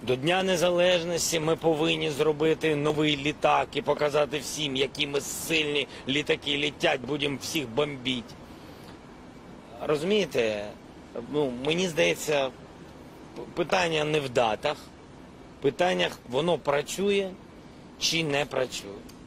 До Дня Незалежності ми повинні зробити новий літак і показати всім, які ми сильні літаки літять, будемо всіх бомбити. Розумієте, мені здається, питання не в датах, питання, воно працює чи не працює.